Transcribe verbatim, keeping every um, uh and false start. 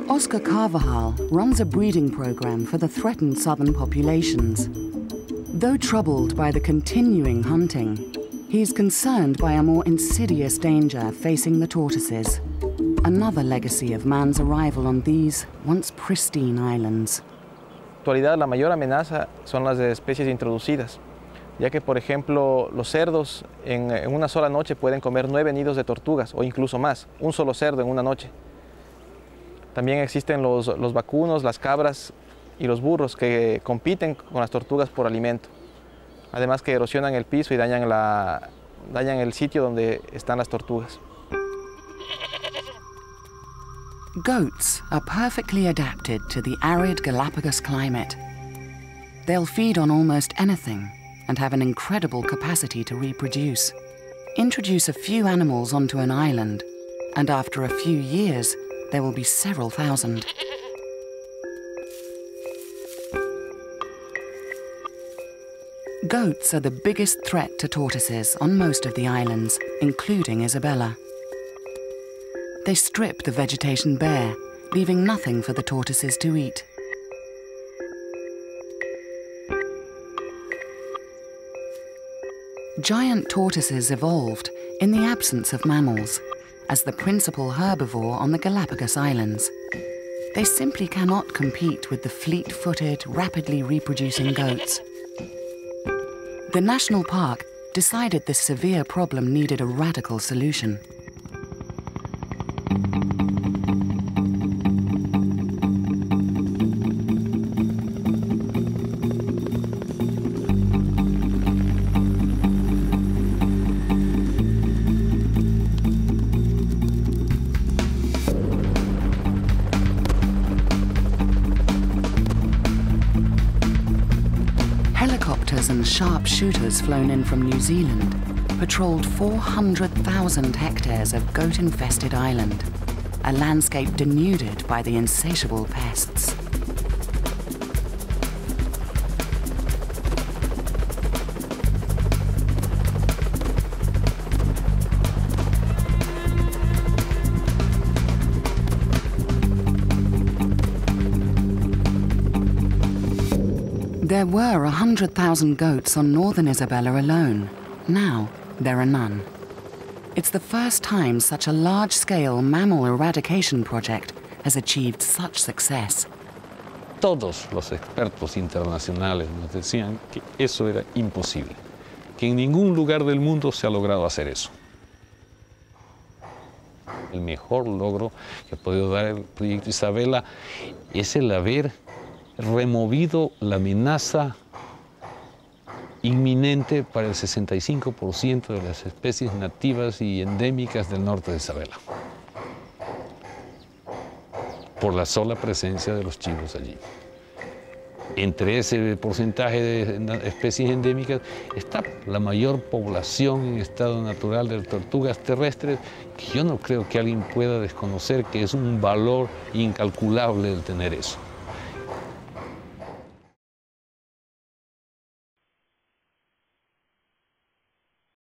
Oscar Carvajal runs a breeding program for the threatened southern populations. Though troubled by the continuing hunting, he's concerned by a more insidious danger facing the tortoises, another legacy of man's arrival on these once pristine islands. En la actualidad, la mayor amenaza son las de especies introducidas, ya que, por ejemplo, los cerdos en, en una sola noche pueden comer nueve nidos de tortugas o incluso más, un solo cerdo en una noche. También existen los, los vacunos, las cabras y los burros que compiten con las tortugas por alimento. Además que erosionan el piso y dañan, la, dañan el sitio donde están las tortugas. Goats are perfectly adapted to the arid Galapagos climate. They'll feed on almost anything and have an incredible capacity to reproduce. Introduce a few animals onto an island, and after a few years, there will be several thousand. Goats are the biggest threat to tortoises on most of the islands, including Isabela. They strip the vegetation bare, leaving nothing for the tortoises to eat. Giant tortoises evolved in the absence of mammals, as the principal herbivore on the Galapagos Islands. They simply cannot compete with the fleet-footed, rapidly reproducing goats. The national park decided this severe problem needed a radical solution. Helicopters and sharpshooters flown in from New Zealand patrolled four hundred thousand hectares of goat-infested island, a landscape denuded by the insatiable pests. There were one hundred thousand goats on northern Isabela alone. Now, there are none. It's the first time such a large-scale mammal eradication project has achieved such success. Todos los expertos internacionales nos decían que eso era imposible, que en ningún lugar del mundo se ha logrado hacer eso. El mejor logro que ha podido dar el proyecto Isabela es el haber removido la amenaza inminente para el sesenta y cinco por ciento de las especies nativas y endémicas del norte de Isabela, por la sola presencia de los chivos allí. Entre ese porcentaje de especies endémicas está la mayor población en estado natural de tortugas terrestres, que yo no creo que alguien pueda desconocer que es un valor incalculable el tener eso.